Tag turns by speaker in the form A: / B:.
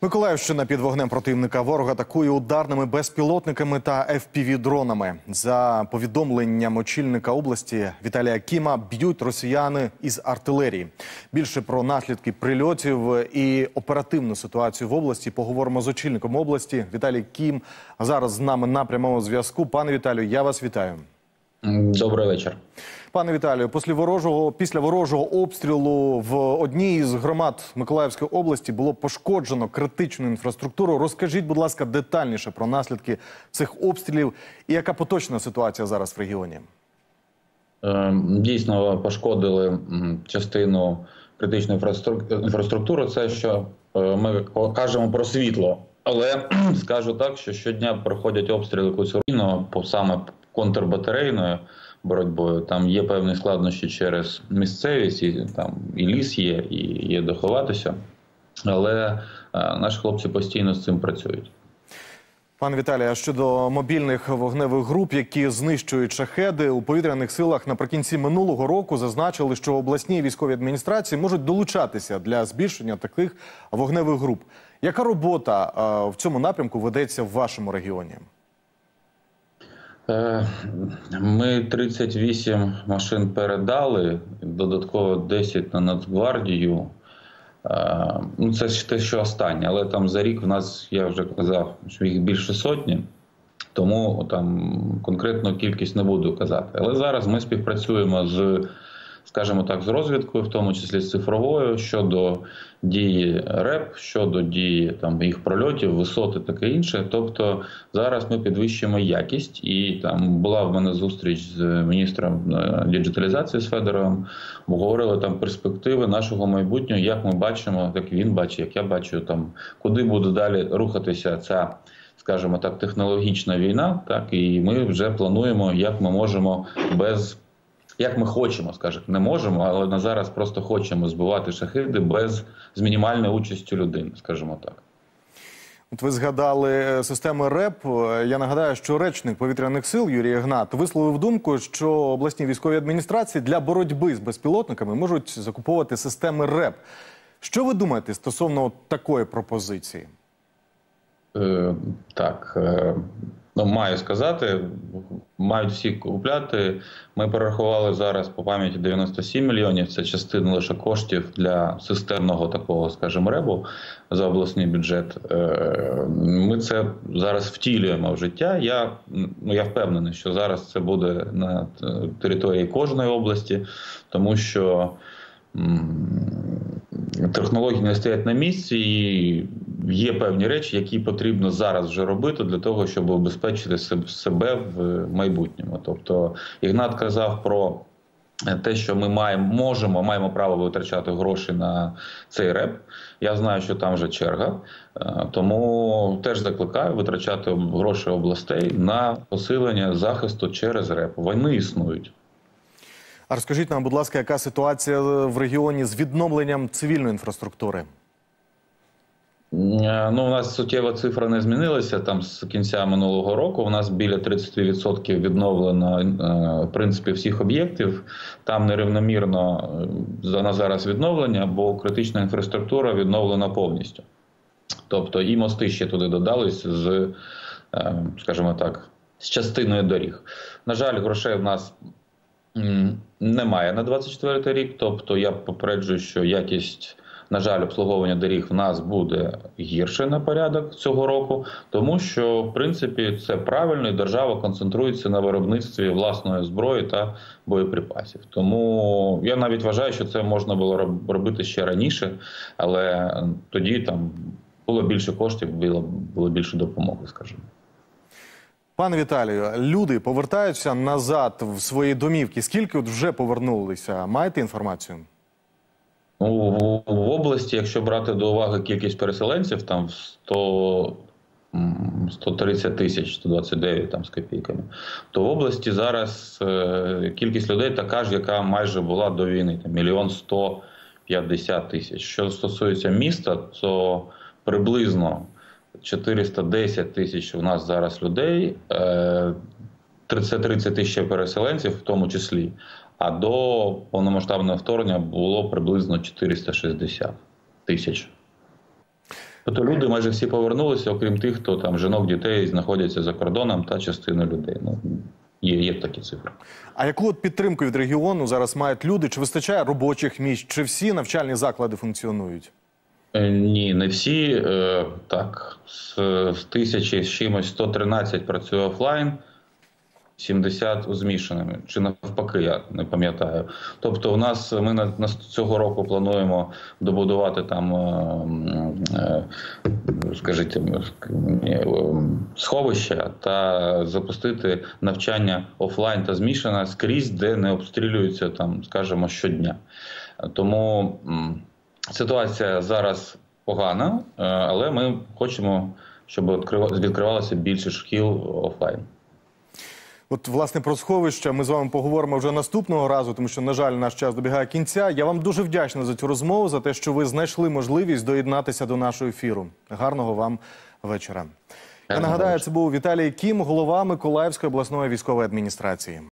A: Миколаївщина під вогнем противника. Ворог атакує ударними безпілотниками та FPV-дронами. За повідомленням очільника області Віталія Кіма, б'ють росіяни із артилерії. Більше про наслідки прильотів і оперативну ситуацію в області поговоримо з очільником області. Віталій Кім зараз з нами на прямому зв'язку. Пане Віталію, я вас вітаю.
B: Добрий вечір.
A: Пане Віталію, після ворожого обстрілу в одній із громад Миколаївської області було пошкоджено критичну інфраструктуру. Розкажіть, будь ласка, детальніше про наслідки цих обстрілів і яка поточна ситуація зараз в регіоні?
B: Дійсно, пошкодили частину критичної інфраструктури. Це, що ми кажемо про світло. Але скажу так, що щодня проходять обстріли Куцуріного, саме контрбатарейною боротьбою. Там є певні складнощі через місцевість, і ліс є, і є де ховатися. Але наші хлопці постійно з цим працюють.
A: Пане Віталію, а щодо мобільних вогневих груп, які знищують шахеди, у повітряних силах наприкінці минулого року зазначили, що обласні військові адміністрації можуть долучатися для збільшення таких вогневих груп. Яка робота в цьому напрямку ведеться в вашому регіоні?
B: Ми 38 машин передали, додатково 10 на Нацгвардію. Це те, що останнє, але там за рік в нас, я вже казав, що їх більше сотні, тому там конкретну кількість не буду казати. Але зараз ми співпрацюємо з, скажімо так, з розвідкою, в тому числі з цифровою, щодо дії РЕП, щодо дії їх прольотів, висоти, таке інше. Тобто зараз ми підвищуємо якість. І там була в мене зустріч з міністром діджиталізації з Федоровим. Обговорили там перспективи нашого майбутнього, як ми бачимо, як він бачить, як я бачу, куди буде далі рухатися ця, скажімо так, технологічна війна. Так, і ми вже плануємо, як ми можемо як ми хочемо, скажімо, не можемо, але на зараз просто хочемо збивати шахеди з мінімальною участю людини, скажімо так.
A: От ви згадали системи РЕП. Я нагадаю, що речник повітряних сил Юрій Ігнат висловив думку, що обласні військові адміністрації для боротьби з безпілотниками можуть закуповувати системи РЕП. Що ви думаєте стосовно такої пропозиції?
B: Маю сказати, мають всі купляти. Ми перерахували зараз по пам'яті 97 мільйонів. Це частина лише коштів для системного такого, скажімо, РЕБу за обласний бюджет. Ми це зараз втілюємо в життя. Я впевнений, що зараз це буде на території кожної області, тому що технології не стоять на місці, і є певні речі, які потрібно зараз вже робити для того, щоб убезпечити себе в майбутньому. Тобто Ігнат казав про те, що ми маємо право витрачати гроші на цей РЕП. Я знаю, що там вже черга, тому теж закликаю витрачати гроші областей на посилення захисту через РЕП. Вони існують.
A: А розкажіть нам, будь ласка, яка ситуація в регіоні з відновленням цивільної інфраструктури?
B: У нас суттєва цифра не змінилася. З кінця минулого року у нас біля 30% відновлено, в принципі, всіх об'єктів. Там нерівномірно на зараз відновлення, бо критична інфраструктура відновлена повністю. Тобто і мости ще туди додались скажімо так, з частиною доріг. На жаль, грошей в нас немає на 24 рік, тобто я попереджую, що якість, на жаль, обслуговування доріг в нас буде гірше на порядок цього року, тому що, в принципі, це правильно, і держава концентрується на виробництві власної зброї та боєприпасів. Тому я навіть вважаю, що це можна було робити ще раніше, але тоді було більше коштів, було більше допомоги, скажімо.
A: Пане Віталію, люди повертаються назад в свої домівки. Скільки вже повернулися? Маєте інформацію?
B: В області, якщо брати до уваги кількість переселенців, 130 тисяч, 129 з копійками, то в області зараз кількість людей така ж, яка майже була до війни, 1 150 000. Що стосується міста, то приблизно 410 тисяч у нас зараз людей, 30 тисяч переселенців в тому числі, а до повномасштабного вторгнення було приблизно 460 тисяч. Тобто люди майже всі повернулися, окрім тих, хто там жінок, дітей знаходяться за кордоном та частина людей. Ну, є такі цифри.
A: А яку от підтримку від регіону зараз мають люди? Чи вистачає робочих місць? Чи всі навчальні заклади функціонують?
B: Ні, не всі. Так, з 1000 з чимось 113 працює офлайн, 70 змішаними. Чи навпаки, я не пам'ятаю. Тобто ми цього року плануємо добудувати там, скажіть, сховища та запустити навчання офлайн та змішане скрізь, де не обстрілюються там, скажімо, щодня. Тому ситуація зараз погана, але ми хочемо, щоб відкривалося більше шкіл офлайн.
A: От, власне, про сховища ми з вами поговоримо вже наступного разу, тому що, на жаль, наш час добігає кінця. Я вам дуже вдячний за цю розмову, за те, що ви знайшли можливість доєднатися до нашого ефіру. Гарного вам вечора. Я нагадаю, це був Віталій Кім, голова Миколаївської обласної військової адміністрації.